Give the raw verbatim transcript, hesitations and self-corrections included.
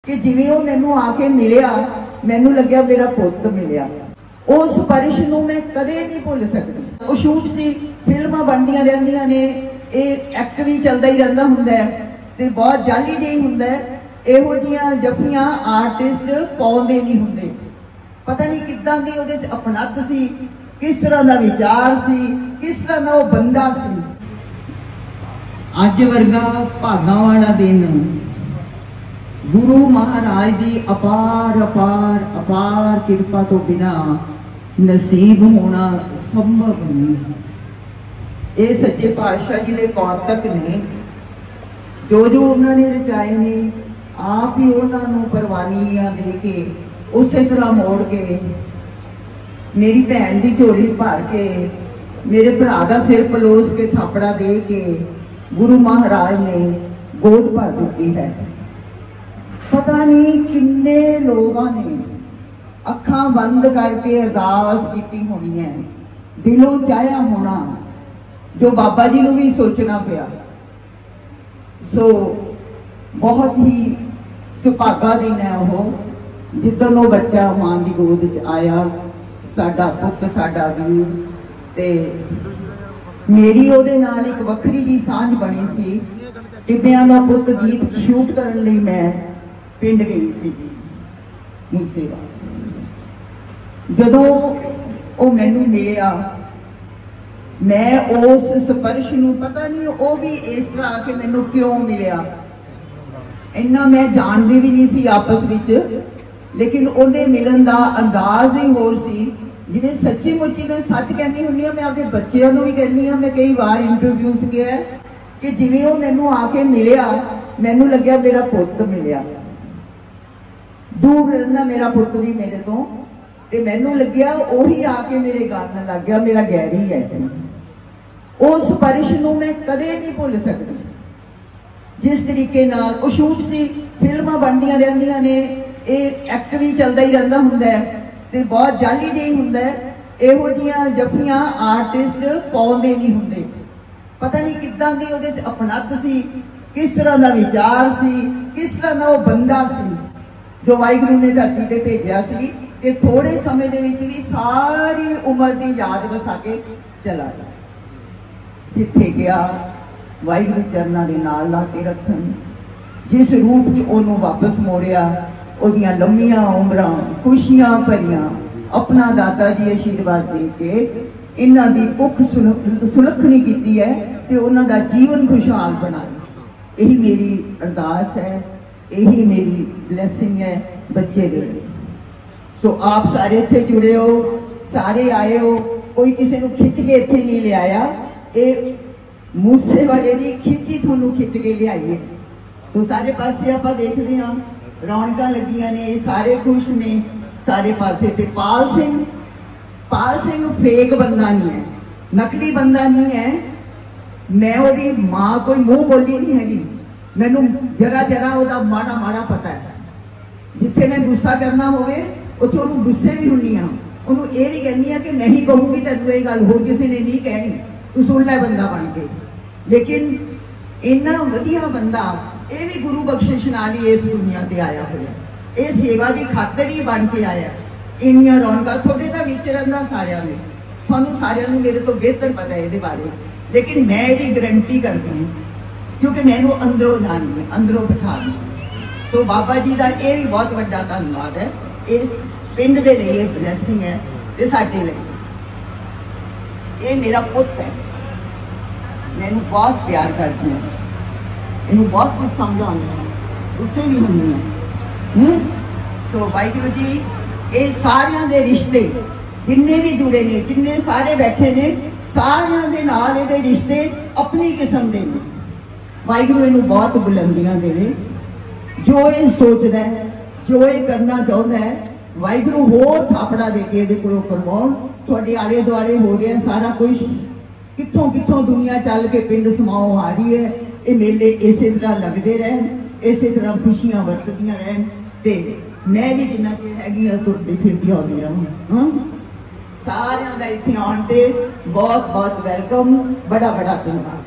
कि जिवें वो मैनू आके मिलिया, मैनू लग्या मेरा पुत मिलिया। उस स्पर्श नूं मैं कदे नहीं भुल सकती। वो शूट सी, फिल्मां बनदियां रहिंदियां ने, एक्ट भी चलदा ही रहिंदा हुंदा है ते बहुत जाली जिही हुंदा है। इहो जिहियां जफियां आर्टिस्ट पाउंदे नहीं हुंदे। पता नहीं किदां दी उहदे च अपनत सी, किस तरह का विचार सी, किस तरह का वो बंदा सी। अज वर्गा भागां वाला दिन गुरु महाराज की अपार अपार अपार कृपा तो बिना नसीब होना संभव नहीं। ये सच्चे पातशाह जी ने कौतक ने, जो जो उन्होंने रचाए ने, आप ही उन्होंने परवानियां दे के उस तरह मोड़ के मेरी भैन की झोली भर के मेरे भरा का सिर पलोस के थापड़ा दे के गुरु महाराज ने गोद भर दी है। पता नहीं किन्ने लोगों ने अखां बंद करके अरदास की होनी है, दिलों चाहया होना, जो बाबा जी को भी सोचना पिया। सो बहुत ही सुभागा दिन है वो, जिदन वो बच्चा मां की गोद च आया, साडा पुत साडा वीर। ते मेरी उहदे नाल एक वखरी जी सांझ बनी सी। टिब्बियां दा पुत गीत शूट करने लई मैं पिंड गई सी मूसेवाल। जदों वो मैनू मिलिया, मैं उस स्पर्श नूं पता नहीं वो भी इस तरह आके मैनू क्यों मिलिया, इन्ना मैं जानती भी नहीं सी आपस विच, लेकिन उहदे मिलन का अंदाज ही होर सी। जिवें सच्ची मुच्ची मैं सच कहनी हुंदी हां, मैं अपने बच्चों को भी कहनी हां, मैं कई बार इंटरव्यूज किया कि जिवें वो मैनू आके मिलिया, मैनू लग्या मेरा पुत मिलिया। दूर रहना मेरा पुत भी मेरे तो, ते मैनू लग्या उही आके मेरे गल लग गया, मेरा डैडी है। उस स्पर्श नूं मैं कदे नहीं भुल सकती। जिस तरीके नाल वो शूट सी, फिल्मां बनदियां रहिंदियां ने, एक्ट भी चलदा ही रहिंदा हुंदा है ते बहुत जाली जिही हुंदा है। इहो जिहियां जफियां आर्टिस्ट पाउंदे नहीं हुंदे। पता नहीं किदां दी उहदे च अपनत सी, किस तरह का विचार सी, किस तरह का वो बंदा सी, जो वाहिगुरू ने धरती पे भेजा सी कि थोड़े समय दे विच भी सारी उम्र की याद वसा के चला गया। जिथे गया वाहिगुरू चरनां दे नाल ला के रखन, जिस रूप च ओनू वापस मोड़िया, ओदियां लंबियां उम्रां खुशियां भरियां अपना दाता जी आशीर्वाद दे के इन्हां दी भुख सुलखनी कीती है ते उन्हां दा जीवन खुशहाल बनाया। यही मेरी अरदास है, यही मेरी ब्लैसिंग है बच्चे दे। सो आप सारे इत्थे जुड़े हो, सारे आए हो, कोई किसी को खिंच के इत्थे नहीं ले आया। ये मूसे वाले की खिंची थोनू खिंच के लियाई है। सो सारे पासे आप देखते हाँ, रौनकां लगियां ने, सारे खुश ने सारे पासे। ते पाल सिंह, पाल सिंह फेक बंदा नहीं है, नकली बंदा नहीं है। मैं ओदी मां कोई मुंह बोली नहीं हैगी, मैनू जरा जरा ओदा माड़ा माड़ा पता है। जिथे मैं गुस्सा करना होवे उत्थे ओनू गुस्से भी हुंदी हां, ओनू ये भी कहनी कि नहीं कहूँगी तैनूं ये गल होर किसी ने नहीं कहनी, तू सुन लै बंदा बन के। लेकिन इन्ना वधिया बंदा, ये भी गुरु बख्शिश नाल ही इस दुनिया ते आया होया, ये सेवा की खातर ही बन के आया। इन्नियां रौनकां थोड़े तां विच रहिंदा सारियां ने, तुहानूं सारियां नूं मेरे तो बेहतर पता है इहदे बारे, लेकिन मैं इहदी गारंटी करदी हूँ क्योंकि मैं इहनूं अंदरों जानदी, अंदरों पछाणदी। सो बाबा जी का यह भी बहुत बड़ा धन्यवाद है। इस पिंड के लिए ब्लैसिंग है ते साडे लई। ये मेरा पुत है, मैं इहनूं बहुत प्यार करती हूँ, इहनूं बहुत कुछ समझाउंदी, गुस्से भी हुंदी है। सो वाहिगुरू जी, ये सारियां दे रिश्ते जिन्ने भी जुड़े ने, जिन्ने सारे बैठे ने, सारियां दे नाल इहदे रिश्ते अपनी किस्म दे ने। वाहिगुरू इहनूं बहुत बुलंदियां देवे। जो ये सोचता है, जो ये करना चाहता है, वाहिगुरू होर थापड़ा दे के इहदे कोलों करवाउण। तुहाडे आले दुआले हो रहा सारा कुछ, कित्थों कित्थों दुनिया चल के पिंड समाओ आ रही है। ये मेले इस तरह लगते रहन, इस तरह खुशियां वरतदियां रहन, ते मैं भी जिन्ना चिर हैगी आ तुरदी फिरदी आउंदी रहां। सारियां दा इत्थे आउण ते बहुत बहुत वैलकम, बड़ा बड़ा धन्यवाद।